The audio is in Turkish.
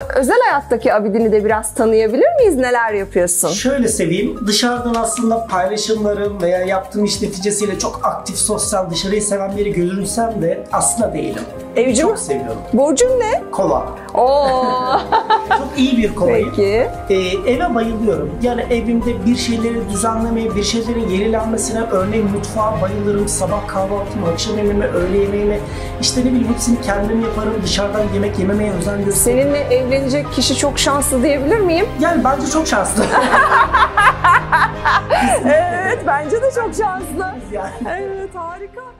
özel hayattaki Abidin'i de biraz tanıyabilir miyiz? Neler yapıyorsun? Şöyle seveyim, dışarıdan aslında paylaşımlarım veya yaptığım iş neticesiyle çok aktif, sosyal, dışarıyı seven biri görünsem de aslında değilim. Evci mi? Çok seviyorum. Burcun ne? Kova. Oo. Çok iyi bir kovayım. Peki. Eve bayılıyorum. Yani evimde bir şeyleri düzenlemeye, bir şeylerin yenilenmesine, örneğin mutfağa bayılırım. Sabah kahvaltımı, akşam yemeğimi, öğle yemeğimi, işte ne bileyim hepsini kendim yaparım. Dışarıdan yemek yememeye özen gösteririm. Seninle evlenecek kişi çok şanslı diyebilir miyim? Yani bence çok şanslı. Evet, bence de çok şanslı. Yani. Evet, harika.